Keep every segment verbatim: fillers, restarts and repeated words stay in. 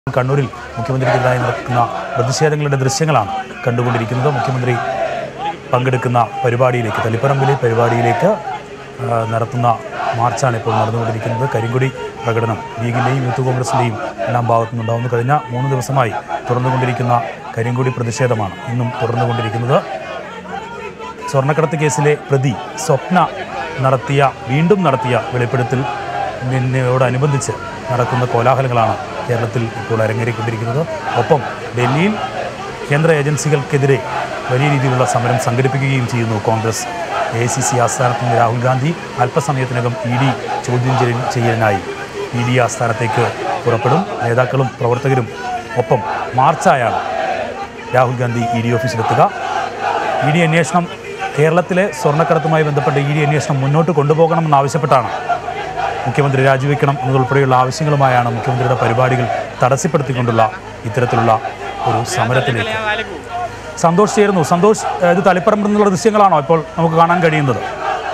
കണ്ണൂരിൽ മുഖ്യമന്ത്രിക്കെതിരായി നടക്കുന്ന പ്രതിഷേധങ്ങളുടെ ദൃശ്യങ്ങളാണ് കണ്ടുകൊണ്ടിരിക്കുന്നത്. മുഖ്യമന്ത്രി പങ്കെടുക്കുന്ന പരിപാടിയിലേക്ക്, തളിപ്പറമ്പിലെ പരിപാടിയിലേക്ക് നടത്തുന്ന മാർച്ചാണ് ഇപ്പോൾ നടന്നുകൊണ്ടിരിക്കുന്നത്. കരിങ്കൊടി പ്രകടനം ലീഗിൻ്റെയും യൂത്ത് കോൺഗ്രസിൻ്റെയും എല്ലാം ഭാഗത്തുനിന്നുണ്ടാവുന്നു. കഴിഞ്ഞ മൂന്ന് ദിവസമായി തുടർന്നുകൊണ്ടിരിക്കുന്ന കരിങ്കൊടി പ്രതിഷേധമാണ് ഇന്നും തുടർന്നുകൊണ്ടിരിക്കുന്നത്. സ്വർണ്ണക്കടത്ത് കേസിലെ പ്രതി സ്വപ്ന നടത്തിയ വീണ്ടും നടത്തിയ വെളിപ്പെടുത്തൽ ോടനുബന്ധിച്ച് നടക്കുന്ന കോലാഹലങ്ങളാണ് കേരളത്തിൽ ഇപ്പോൾ അരങ്ങേറിക്കൊണ്ടിരിക്കുന്നത്. ഒപ്പം ഡൽഹിയിൽ കേന്ദ്ര ഏജൻസികൾക്കെതിരെ വലിയ രീതിയിലുള്ള സമരം സംഘടിപ്പിക്കുകയും ചെയ്യുന്നു Congress. A I C C ആസ്ഥാനത്ത് നിന്ന് രാഹുൽ ഗാന്ധി അല്പസമയത്തിനകം ഇ ഡി ചോദ്യം ചെയ്യലിനായി ഇ ഡി ആസ്ഥാനത്തേക്ക് പുറപ്പെടും. നേതാക്കളും പ്രവർത്തകരും ഒപ്പം മാർച്ചായാണ് രാഹുൽ ഗാന്ധി ഇ ഡി ഓഫീസിലെത്തുക. ഇ ഡി അന്വേഷണം, കേരളത്തിലെ സ്വർണ്ണക്കടത്തുമായി ബന്ധപ്പെട്ട ഇ ഡി അന്വേഷണം മുന്നോട്ട് കൊണ്ടുപോകണമെന്നാവശ്യപ്പെട്ടാണ് മുഖ്യമന്ത്രി രാജിവെക്കണം എന്നതുൾപ്പെടെയുള്ള ആവശ്യങ്ങളുമായാണ് മുഖ്യമന്ത്രിയുടെ പരിപാടികൾ തടസ്സപ്പെടുത്തിക്കൊണ്ടുള്ള ഇത്തരത്തിലുള്ള ഒരു സമരത്തിലേക്ക്. സന്തോഷ് ചേരുന്നു. സന്തോഷ്, ഇത് തളിപ്പറമ്പിൽ നിന്നുള്ള ദൃശ്യങ്ങളാണോ ഇപ്പോൾ നമുക്ക് കാണാൻ കഴിയുന്നത്?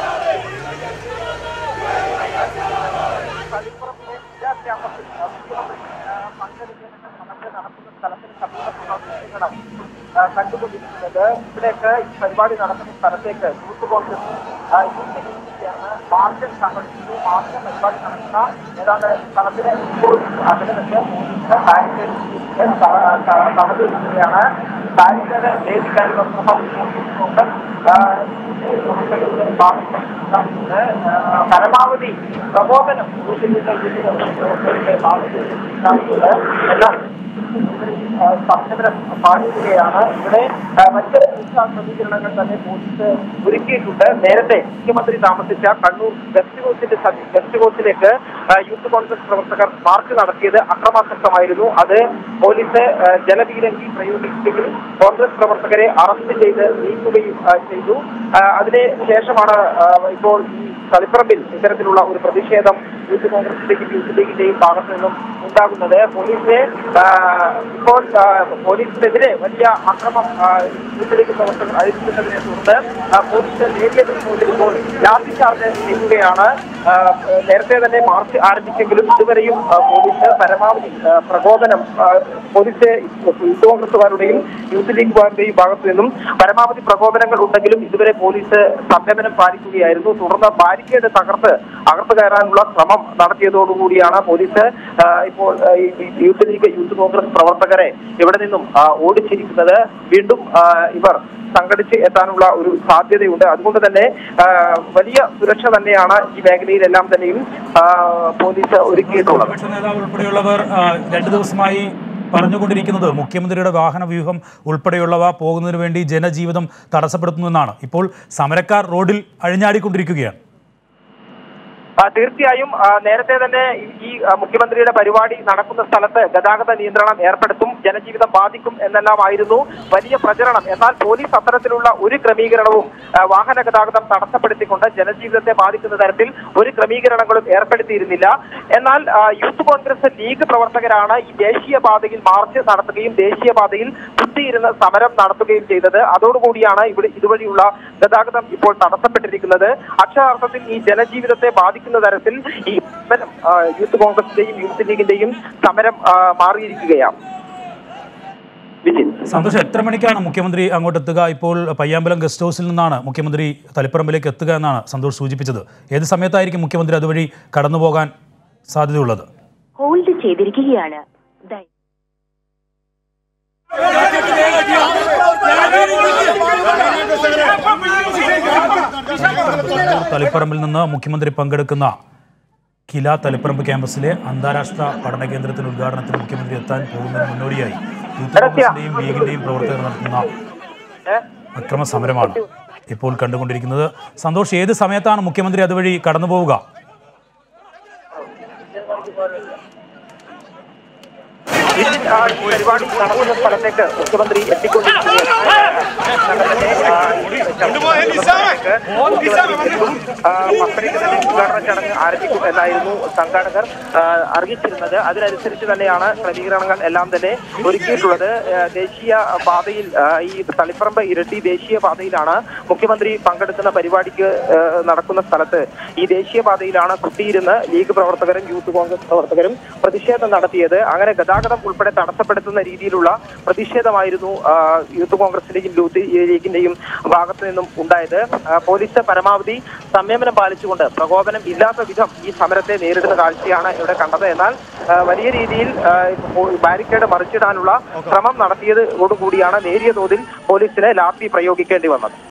കണ്ടുകൊണ്ടിരിക്കുന്നത് ഇവിടെയൊക്കെ ഈ പരിപാടി നടക്കുന്ന സ്ഥലത്തേക്ക് യൂത്ത് കോൺഗ്രസ് മാർച്ച് സംഘടിപ്പിച്ചു. മാർച്ച് പരിപാടി നടക്കുന്ന ഏതാണ്ട് സ്ഥലത്തിന് അതിന് വെച്ച് തടഞ്ഞിരിക്കുകയാണ്. ബാരിക്കേഡ് വേദിക്കാരികളുണ്ട്. പരമാവധി പ്രബോധനം എന്നാൽ സമരം പാലിക്കുകയാണ്. ഇവിടെ മറ്റ് ക്രമീകരണങ്ങൾ തന്നെ പോലീസ് ഒരുക്കിയിട്ടുണ്ട്. നേരത്തെ മുഖ്യമന്ത്രി താമസിച്ച കണ്ണൂർ ഗസ്റ്റ് ഹൗസിന്റെ ഗസ്റ്റ് ഹൗസിലേക്ക് യൂത്ത് കോൺഗ്രസ് പ്രവർത്തകർ മാർച്ച് നടത്തിയത് അക്രമാസക്തമായിരുന്നു. അത് പോലീസ് ജലപീരങ്കി പ്രയോഗിക്കുകയും കോൺഗ്രസ് പ്രവർത്തകരെ അറസ്റ്റ് ചെയ്ത് നീക്കുകയും ചെയ്തു. അതിന് ശേഷമാണ് ഇപ്പോൾ ഈ തളിപ്പറമ്പിൽ ഇത്തരത്തിലുള്ള ഒരു പ്രതിഷേധം യൂത്ത് കോൺഗ്രസിന്റെയും യൂത്ത് ലീഗിന്റെയും ഭാഗത്തു നിന്നും ഉണ്ടാകുന്നത്. പോലീസിനെ ഇപ്പോൾ പോലീസിനെതിരെ വലിയ അക്രമം യൂത്ത് ലീഗ് പ്രവർത്തകർ അഴിക്കുന്നതിനെ തുടർന്ന് പോലീസ് നേരിയ ഇപ്പോൾ ലാത്തി ചാർജ് ചെയ്യുകയാണ്. നേരത്തെ തന്നെ മാർച്ച് ആരംഭിച്ചെങ്കിലും ഇതുവരെയും പോലീസ് പരമാവധി പ്രകോപനം പോലീസ് യൂത്ത് കോൺഗ്രസുകാരുടെയും യൂത്ത് ലീഗുകാരുടെയും ഭാഗത്തു നിന്നും പരമാവധി പ്രകോപനങ്ങൾ ഉണ്ടെങ്കിലും ഇതുവരെ പോലീസ് സംയമനം പാലിക്കുകയായിരുന്നു. തുടർന്ന് ബാരിക്കേഡ് തകർത്ത് അകർത്ത് കയറാനുള്ള ശ്രമം നടത്തിയതോടുകൂടിയാണ് പോലീസ് ഇപ്പോൾ യൂത്ത് ലീഗ് യൂത്ത് കോൺഗ്രസ് പ്രവർത്തകരെ ഇവിടെ നിന്നും ഓടിച്ചിരിക്കുന്നത്. വീണ്ടും ഇവർ സംഘടിച്ച് എത്താനുള്ള ഒരു സാധ്യതയുണ്ട്. അതുകൊണ്ട് തന്നെ വലിയ സുരക്ഷ തന്നെയാണ് ഈ മേഖലയിലെല്ലാം തന്നെയും പോലീസ് ഒരുക്കിയിട്ടുള്ളത്. നേതാവ് ഉൾപ്പെടെയുള്ളവർ രണ്ടു ദിവസമായി പറഞ്ഞുകൊണ്ടിരിക്കുന്നത് മുഖ്യമന്ത്രിയുടെ വാഹന വ്യൂഹം ഉൾപ്പെടെയുള്ളവ പോകുന്നതിന് വേണ്ടി ജനജീവിതം തടസ്സപ്പെടുത്തുന്നുവെന്നാണ്. ഇപ്പോൾ സമരക്കാർ റോഡിൽ അഴിഞ്ഞാടിക്കൊണ്ടിരിക്കുകയാണ്. തീർച്ചയായും നേരത്തെ തന്നെ ഈ മുഖ്യമന്ത്രിയുടെ പരിപാടി നടക്കുന്ന സ്ഥലത്ത് ഗതാഗത നിയന്ത്രണം ഏർപ്പെടുത്തും, ജനജീവിതം ബാധിക്കും എന്നെല്ലാമായിരുന്നു വലിയ പ്രചരണം. എന്നാൽ പോലീസ് അത്തരത്തിലുള്ള ഒരു ക്രമീകരണവും വാഹന ഗതാഗതം തടസ്സപ്പെടുത്തിക്കൊണ്ട് ജനജീവിതത്തെ ബാധിക്കുന്ന തരത്തിൽ ഒരു ക്രമീകരണങ്ങളും ഏർപ്പെടുത്തിയിരുന്നില്ല. എന്നാൽ യൂത്ത് കോൺഗ്രസ് ലീഗ് പ്രവർത്തകരാണ് ഈ ദേശീയപാതയിൽ മാർച്ച് നടത്തുകയും ദേശീയപാതയിൽ കുത്തിയിരുന്ന് സമരം നടത്തുകയും ചെയ്തത്. അതോടുകൂടിയാണ് ഇവിടെ ഇതുവഴിയുള്ള ഗതാഗതം ഇപ്പോൾ തടസ്സപ്പെട്ടിരിക്കുന്നത്. അക്ഷരാർത്ഥത്തിൽ ഈ ജനജീവിതത്തെ ബാധിക്കുന്ന തരത്തിൽ ഈ സമരം യൂത്ത് കോൺഗ്രസിന്റെയും യൂത്ത് ലീഗിന്റെയും സമരം മാറിയിരിക്കുകയാണ്. സന്തോഷം, എത്ര മണിക്കാണ് മുഖ്യമന്ത്രി അങ്ങോട്ട് എത്തുക? ഇപ്പോൾ പയ്യാമ്പലം ഗസ്റ്റ് ഹൗസിൽ നിന്നാണ് മുഖ്യമന്ത്രി തളിപ്പറമ്പിലേക്ക് എത്തുക എന്നാണ് സന്തോഷ് സൂചിപ്പിച്ചത്. ഏത് സമയത്തായിരിക്കും മുഖ്യമന്ത്രി അതുവഴി കടന്നു പോകാൻ സാധ്യതയുള്ളത്? ഹോൾഡ് ചെയ്തിരിക്കുകയാണ്. തളിപ്പറമ്പിൽ നിന്ന് മുഖ്യമന്ത്രി പങ്കെടുക്കുന്ന കില തളിപ്പറമ്പ് ക്യാമ്പസിലെ അന്താരാഷ്ട്ര പഠന കേന്ദ്രത്തിന്റെ ഉദ്ഘാടനത്തിന് മുഖ്യമന്ത്രി എത്താൻ പോകുന്നതിന് മുന്നോടിയായി യൂത്ത് കോൺഗ്രസിന്റെയും ലീഗിന്റെയും പ്രവർത്തകർ നടത്തുന്ന അക്രമ സമരമാണ് ഇപ്പോൾ കണ്ടുകൊണ്ടിരിക്കുന്നത്. സന്തോഷ്, ഏത് സമയത്താണ് മുഖ്യമന്ത്രി അതുവഴി കടന്നു പോവുക? പരിപാടി നടക്കുന്ന സ്ഥലത്തേക്ക് മുഖ്യമന്ത്രി എത്തിക്കൊണ്ടിരിക്കുകയാണ്. പത്തരയ്ക്ക് തന്നെ ഉദ്ഘാടന ചടങ്ങ് ആരംഭിക്കും എന്നായിരുന്നു സംഘാടകർ അറിയിച്ചിരുന്നത്. അതിനനുസരിച്ച് തന്നെയാണ് ക്രമീകരണങ്ങൾ എല്ലാം തന്നെ ഒരുക്കിയിട്ടുള്ളത്. ദേശീയ പാതയിൽ ഈ തളിപ്പറമ്പ് ഇരട്ടി ദേശീയ പാതയിലാണ് മുഖ്യമന്ത്രി പങ്കെടുക്കുന്ന പരിപാടിക്ക് നടക്കുന്ന സ്ഥലത്ത് ഈ ദേശീയ പാതയിലാണ് കുത്തിയിരുന്ന് ലീഗ് പ്രവർത്തകരും യൂത്ത് കോൺഗ്രസ് പ്രവർത്തകരും പ്രതിഷേധം നടത്തിയത്. അങ്ങനെ ഗതാഗതം ഉൾപ്പെടെ തടസ്സപ്പെടുത്തുന്ന രീതിയിലുള്ള പ്രതിഷേധമായിരുന്നു യൂത്ത് കോൺഗ്രസിന്റെയും യൂത്ത് ലീഗിന്റെയും ഭാഗത്തു നിന്നും ഉണ്ടായത്. പോലീസ് പരമാവധി സംയമനം പാലിച്ചുകൊണ്ട് പ്രകോപനം ഇല്ലാത്ത വിധം ഈ സമരത്തെ നേരിടുന്ന കാഴ്ചയാണ് ഇവിടെ കണ്ടത്. എന്നാൽ വലിയ രീതിയിൽ ബാരിക്കേഡ് മറിച്ചിടാനുള്ള ശ്രമം നടത്തിയതോടുകൂടിയാണ് നേരിയ തോതിൽ പോലീസിന് ലാത്തി പ്രയോഗിക്കേണ്ടി വന്നത്.